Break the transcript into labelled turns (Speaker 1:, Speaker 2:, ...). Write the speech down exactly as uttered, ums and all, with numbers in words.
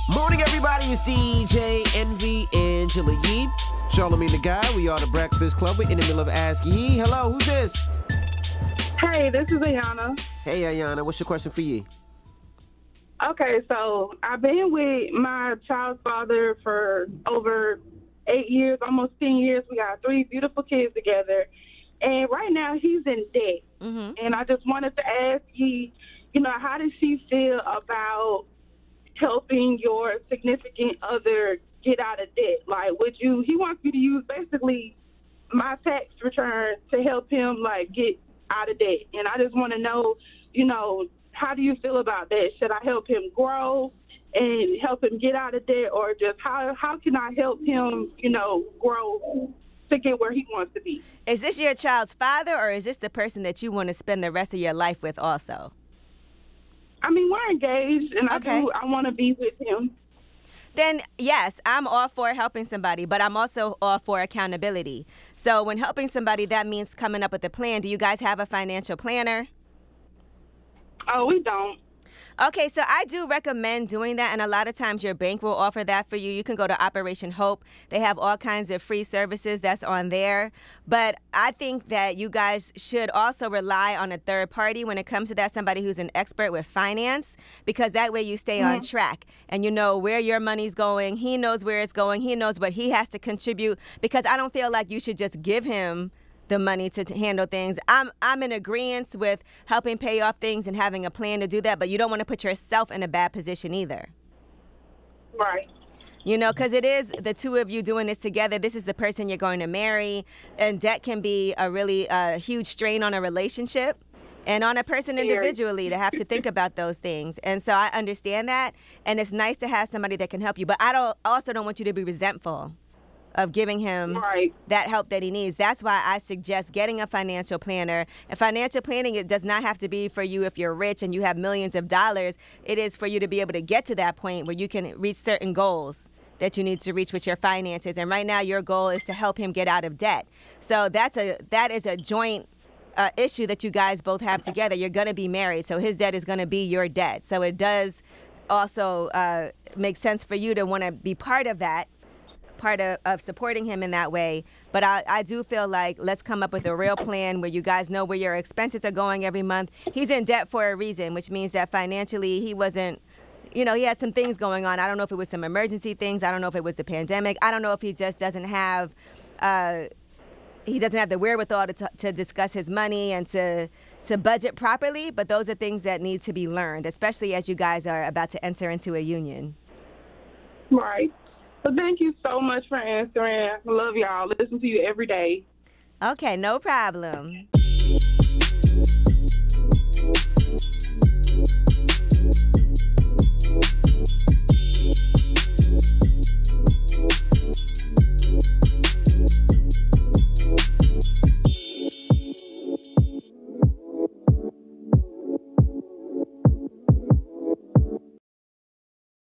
Speaker 1: Morning, everybody. It's D J Envy Angela Yee. Charlamagne the Guy. We are the Breakfast Club. We're in the middle of Ask Yee. Hello, who's this?
Speaker 2: Hey, this is Ayana.
Speaker 1: Hey, Ayana. What's your question for Yee?
Speaker 2: Okay, so I've been with my child's father for over eight years, almost ten years. We got three beautiful kids together. And right now he's in debt.
Speaker 3: Mm-hmm.
Speaker 2: And I just wanted to ask you, you know, how does she feel about helping your significant other get out of debt? Like, would you, he wants you to use basically my tax return to help him, like, get out of debt. And I just want to know, you know, how do you feel about that? Should I help him grow and help him get out of debt, or just how how can I help him, you know, grow to get where he wants to be?
Speaker 3: Is this your child's father, or is this the person that you want to spend the rest of your life with also?
Speaker 2: I mean, we're engaged, and
Speaker 3: Okay.
Speaker 2: I do. I want to be with him.
Speaker 3: Then, yes, I'm all for helping somebody, but I'm also all for accountability. So when helping somebody, that means coming up with a plan. Do you guys have a financial planner?
Speaker 2: Oh, we don't.
Speaker 3: Okay, so I do recommend doing that, and a lot of times your bank will offer that for you. You can go to Operation Hope. They have all kinds of free services that's on there. But I think that you guys should also rely on a third party when it comes to that, somebody who's an expert with finance, because that way you stay on track and you know where your money's going. He knows where it's going. He knows what he has to contribute, because I don't feel like you should just give him the money to, to handle things. I'm I'm in agreement with helping pay off things and having a plan to do that, but you don't want to put yourself in a bad position either.
Speaker 2: Right.
Speaker 3: You know, because it is the two of you doing this together. This is the person you're going to marry, and debt can be a really uh, huge strain on a relationship and on a person individually to have to think about those things. And so I understand that, and it's nice to have somebody that can help you. But I don't also don't want you to be resentful of giving him
Speaker 2: Right.
Speaker 3: that help that he needs. That's why I suggest getting a financial planner. And financial planning, it does not have to be for you if you're rich and you have millions of dollars. It is for you to be able to get to that point where you can reach certain goals that you need to reach with your finances. And right now your goal is to help him get out of debt. So that's a that is a joint uh, issue that you guys both have together. You're going to be married, so his debt is going to be your debt. So it does also uh, make sense for you to want to be part of that, part of, of supporting him in that way. But I, I do feel like let's come up with a real plan where you guys know where your expenses are going every month. He's in debt for a reason, which means that financially he wasn't, you know, he had some things going on. I don't know if it was some emergency things. I don't know if it was the pandemic. I don't know if he just doesn't have, uh, he doesn't have the wherewithal to, t- to discuss his money and to to budget properly. But those are things that need to be learned, especially as you guys are about to enter into a union.
Speaker 2: Right. So thank you so much for answering. I love y'all. Listen to you every day.
Speaker 3: Okay, no problem.